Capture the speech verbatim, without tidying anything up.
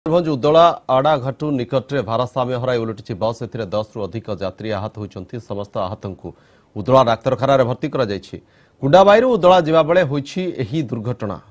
उदला आड़ाघाटू निकट में भारसाम्य हर उलटि बस ए दस रु अधिक यात्री आहत होती समस्त आहत को उदला डाक्तखाना भर्ती कुंडाबाई उदला जावा बेले होईछि एही दुर्घटना।